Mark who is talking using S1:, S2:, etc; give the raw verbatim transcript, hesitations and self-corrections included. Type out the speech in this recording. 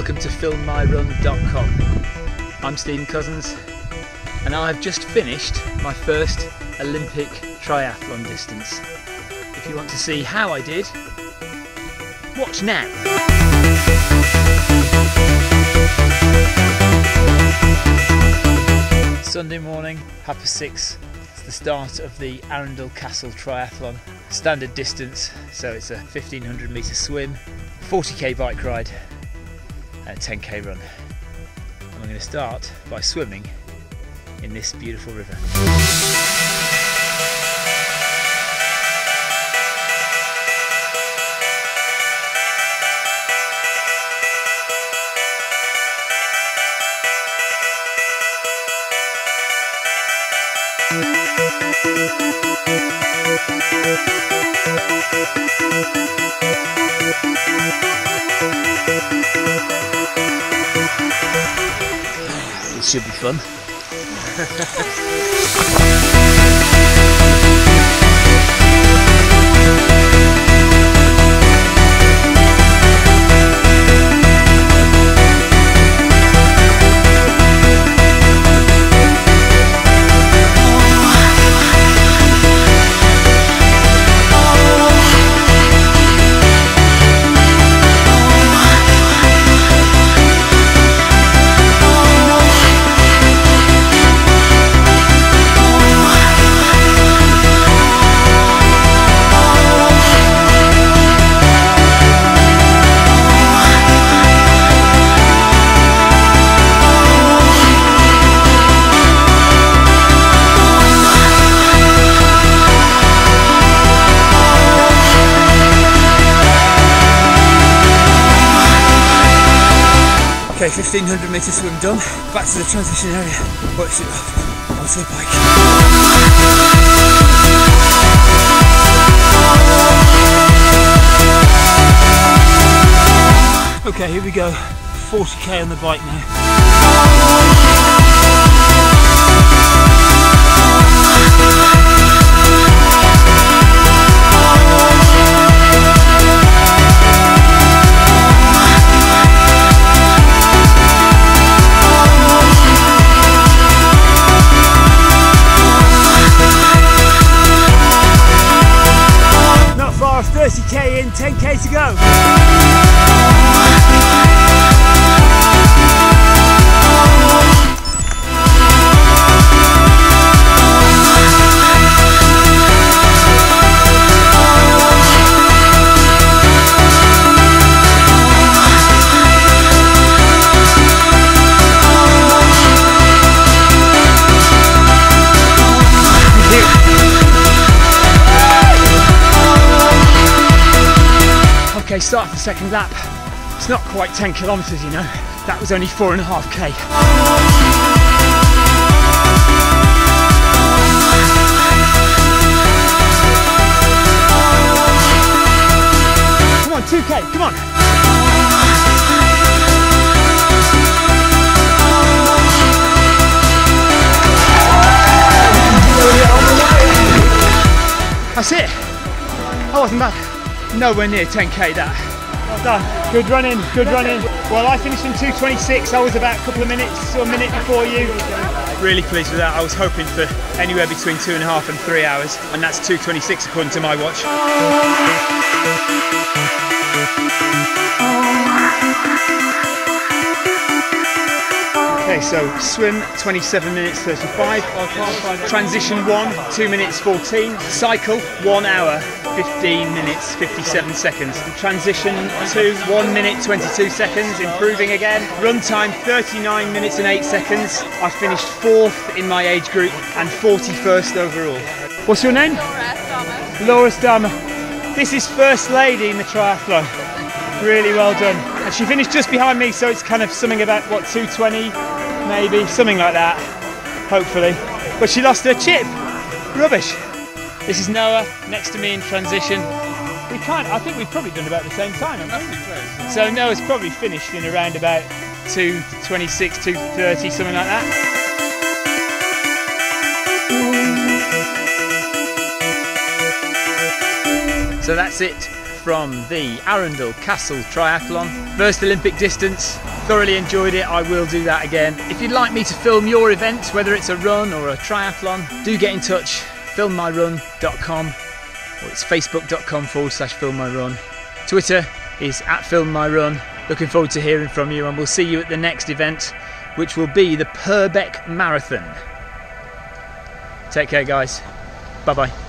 S1: welcome to film my run dot com. I'm Stephen Cousins and I've just finished my first Olympic triathlon distance. If you want to see how I did, watch now. Sunday morning, half past six. It's the start of the Arundel Castle Triathlon. Standard distance, so it's a fifteen hundred metre swim, forty K bike ride and a ten K run. And we're going to start by swimming in this beautiful river. It should be fun. Okay, fifteen hundred metre swim done. Back to the transition area. Watch it off onto the bike. Okay, here we go. forty K on the bike now. thirty K in, ten K to go. Okay, start the second lap. It's not quite ten kilometres, you know. That was only four and a half K. Come on, two K, come on. That's it. That wasn't bad. Nowhere near ten K that. Well done. Good running, good running. Well, I finished in two twenty-six. I was about a couple of minutes or a minute before you. Really pleased with that. I was hoping for anywhere between two and a half and three hours, and that's two twenty-six according to my watch. Okay, so swim twenty-seven minutes thirty-five, transition one two minutes fourteen, cycle one hour fifteen minutes fifty-seven seconds, transition two one minute twenty-two seconds, improving again, run time thirty-nine minutes and eight seconds. I finished fourth in my age group and forty-first overall. What's your name? Laura Starmer. Laura Starmer. This is first lady in the triathlon. Really well done. And she finished just behind me, so it's kind of something about what, two twenty maybe, something like that, hopefully. But she lost her chip. Rubbish. This is Noah next to me in transition. We can't, I think we've probably done about the same time, haven't we? So Noah's probably finished in around about two twenty-six, two thirty, something like that. So that's it from the Arundel Castle Triathlon. First Olympic distance, thoroughly enjoyed it. I will do that again. If you'd like me to film your event, whether it's a run or a triathlon, do get in touch, film my run dot com, or it's facebook.com forward slash filmmyrun. Twitter is at filmmyrun. Looking forward to hearing from you, and we'll see you at the next event, which will be the Purbeck Marathon. Take care, guys. Bye bye.